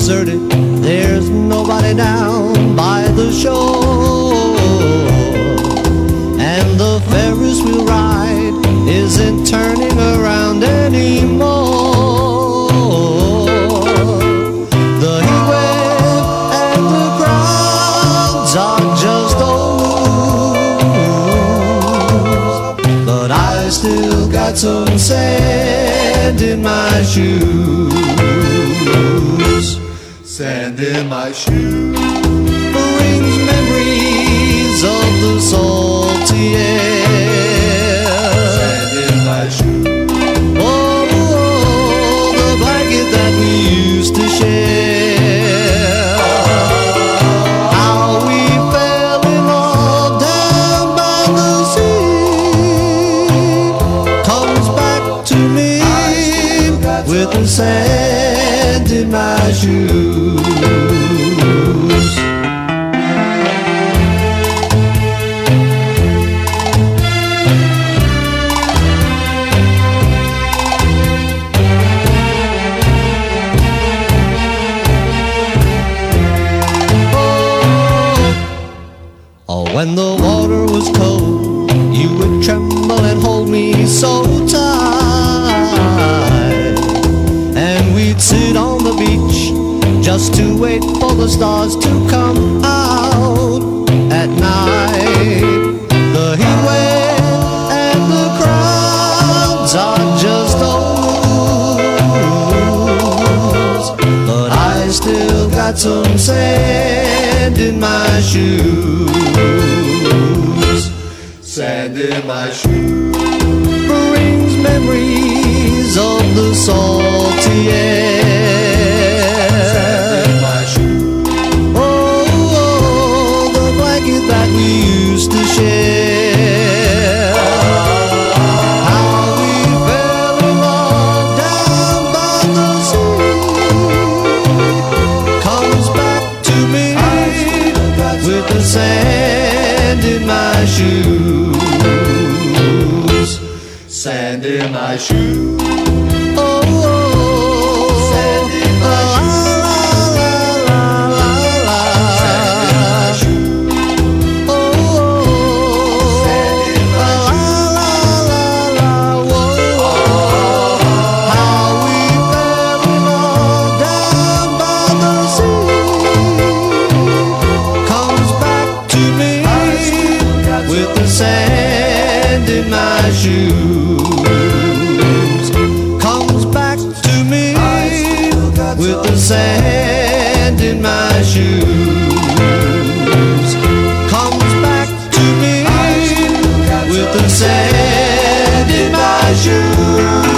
deserted, there's nobody down by the shore, and the Ferris wheel ride isn't turning around anymore. The heat wave and the crowds are just old news, but I still got some sand in my shoes. Sand in my shoes brings memories of the salty air. Sand in my shoes. Oh, the blanket that we used to share. How we fell in love down by the sea comes back to me with the sand in my shoes. When the water was cold, you would tremble and hold me so tight, and we'd sit on the beach just to wait for the stars to come out at night. The heat wave and the crowds are just old news, but I still got some sand in my shoes. Sand in my shoes brings memories of the salty air. Sand in my shoes. Oh, the blanket that we used to share. How we fell in love down by the sea comes back to me with the sand in my shoes. Sand in my shoes. Oh, sand in my shoes. Sand in my shoes. Oh, sand in my shoes. How we fell in love down by the sea comes back to me with the sand in my shoes. Comes back to me with the sand in my shoes. Comes back to me with the sand in my shoes.